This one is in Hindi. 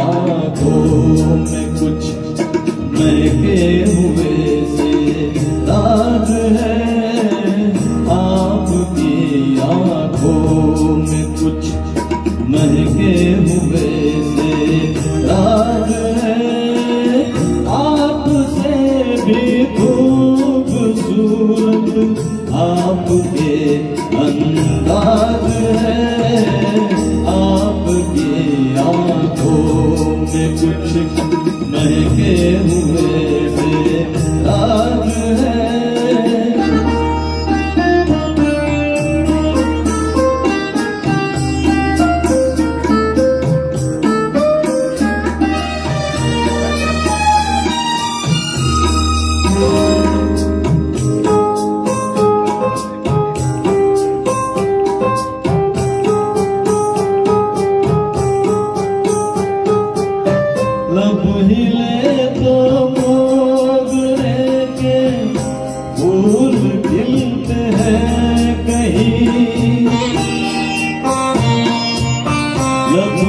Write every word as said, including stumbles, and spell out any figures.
आँखों में कुछ महके हुए से राज है, आपकी आँखों में कुछ महके हुए से राज है, आपसे भी खूबसूरत आपके अंदाज है, आपकी आँखों में कुछ महके हुए से राज है। लब हिले तो मोगरे के फूल खिलते हैं कहीं, लब